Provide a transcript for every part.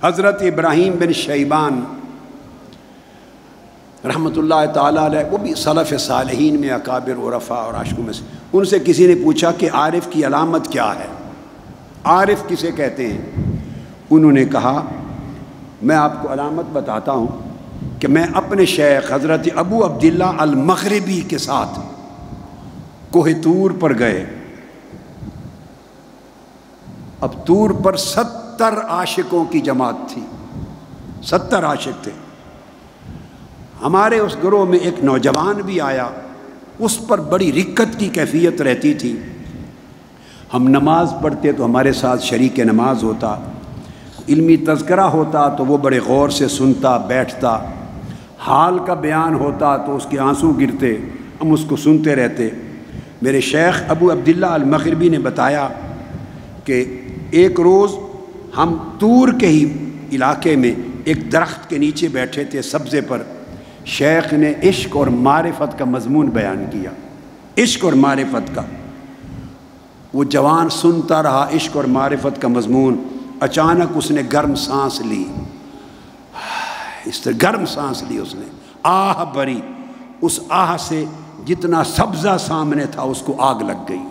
حضرت ابراہیم بن شیبان رحمۃ اللہ تعالیٰ علیہ، وہ بھی سلف صالحین میں اکابر عرفاء اور عاشقوں میں سے، ان سے کسی نے پوچھا کہ عارف کی علامت کیا ہے، عارف کسے کہتے ہیں؟ انہوں نے کہا میں آپ کو علامت بتاتا ہوں کہ میں اپنے شیخ حضرت ابو عبداللہ المغربی کے ساتھ کوہ طور پر گئے۔ اب طور پر 70 عاشقوں کی جماعت تھی، 70 عاشق تھے۔ ہمارے اس گروہ میں ایک نوجوان بھی آیا، اس پر بڑی رکت کی کیفیت رہتی تھی۔ ہم نماز پڑھتے تو ہمارے ساتھ شریک نماز ہوتا، علمی تذکرہ ہوتا تو وہ بڑے غور سے سنتا بیٹھتا، حال کا بیان ہوتا تو اس کے آنسو گرتے، ہم اس کو سنتے رہتے۔ میرے شیخ ابو عبداللہ المغربی نے بتایا کہ ایک روز ہم طور کے ہی علاقے میں ایک درخت کے نیچے بیٹھے تھے سبزے پر، شیخ نے عشق اور معرفت کا مضمون بیان کیا، عشق اور معرفت کا۔ وہ جوان سنتا رہا عشق اور معرفت کا مضمون، اچانک اس نے گرم سانس لی، اس طرح گرم سانس لی اس نے، آہ بھری، اس آہ سے جتنا سبزہ سامنے تھا اس کو آگ لگ گئی،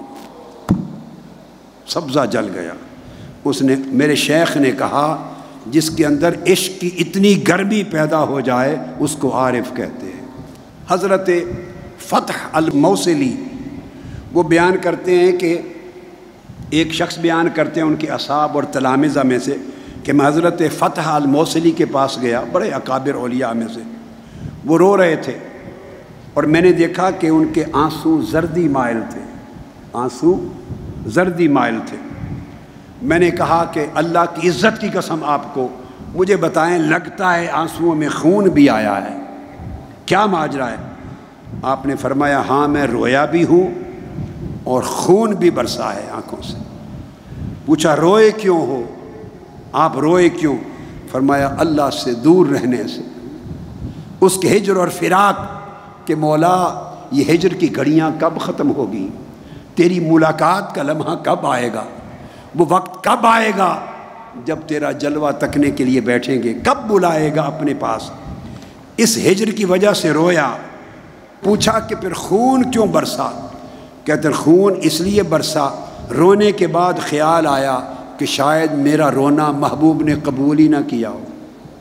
سبزہ جل گیا۔ اس نے، میرے شیخ نے کہا جس کے اندر عشق کی اتنی گرمی پیدا ہو جائے اس کو عارف کہتے ہیں۔ حضرت فتح الموصلی وہ بیان کرتے ہیں کہ ایک شخص بیان کرتے ہیں ان کے اصحاب اور تلامذہ میں سے کہ میں حضرت فتح الموصلی کے پاس گیا، بڑے اکابر اولیاء میں سے، وہ رو رہے تھے اور میں نے دیکھا کہ ان کے آنسو زردی مائل تھے، آنسو زردی مائل تھے۔ میں نے کہا کہ اللہ کی عزت کی قسم آپ کو مجھے بتائیں، لگتا ہے آنسوؤں میں خون بھی آیا ہے، کیا ماجرا ہے؟ آپ نے فرمایا ہاں میں رویا بھی ہوں اور خون بھی برسا ہے آنکھوں سے۔ پوچھا روئے کیوں ہو؟ آپ روئے کیوں؟ فرمایا اللہ سے دور رہنے سے، اس کے ہجر اور فراق کہ مولا یہ ہجر کی گھڑیاں کب ختم ہوگی، تیری ملاقات کا لمحہ کب آئے گا، وہ وقت کب آئے گا جب تیرا جلوہ تکنے کے لیے بیٹھیں گے، کب بلائے گا اپنے پاس۔ اس ہجر کی وجہ سے رویا۔ پوچھا کہ پھر خون کیوں برسا؟ کہتے ہیں خون اس لیے برسا، رونے کے بعد خیال آیا کہ شاید میرا رونا محبوب نے قبول ہی نہ کیا ہو،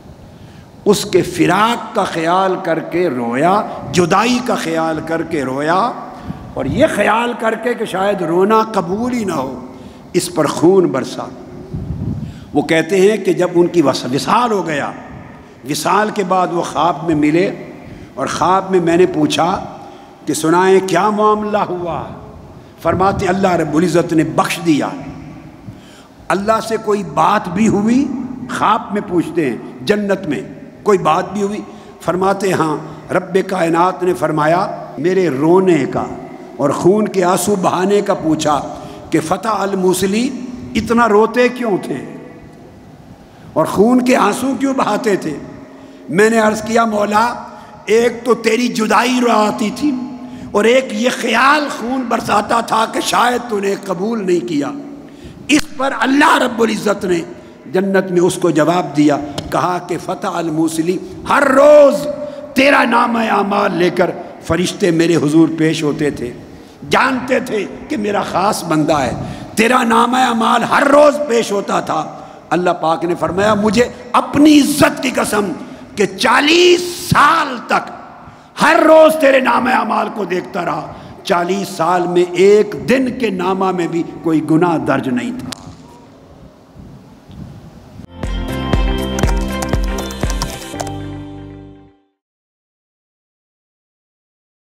اس کے فراق کا خیال کر کے رویا، جدائی کا خیال کر کے رویا، اور یہ خیال کر کے کہ شاید رونا قبول ہی نہ ہو، اس پر خون برسا۔ وہ کہتے ہیں کہ جب ان کی وصال ہو گیا، وصال کے بعد وہ خواب میں ملے، اور خواب میں نے پوچھا کہ سنائیں کیا معاملہ ہوا؟ فرماتے اللہ رب العزت نے بخش دیا۔ اللہ سے کوئی بات بھی ہوئی؟ خواب میں پوچھتے ہیں، جنت میں کوئی بات بھی ہوئی؟ فرماتے ہاں، رب کائنات نے فرمایا میرے رونے کا اور خون کے آنسو بہانے کا پوچھا کہ فتح الموصلی اتنا روتے کیوں تھے اور خون کے آنسو کیوں بہاتے تھے؟ میں نے عرض کیا مولا ایک تو تیری جدائی رواتی تھی، اور ایک یہ خیال خون برساتا تھا کہ شاید تو نے قبول نہیں کیا۔ اس پر اللہ رب العزت نے جنت میں اس کو جواب دیا، کہا کہ فتح الموصلی ہر روز تیرا نام اعمال لے کر فرشتے میرے حضور پیش ہوتے تھے، جانتے تھے کہ میرا خاص بندہ ہے، تیرا نام اعمال ہر روز پیش ہوتا تھا۔ اللہ پاک نے فرمایا مجھے اپنی عزت کی قسم کہ 40 سال تک ہر روز تیرے نام اعمال کو دیکھتا رہا، 40 سال میں ایک دن کے نامہ میں بھی کوئی گناہ درج نہیں تھا۔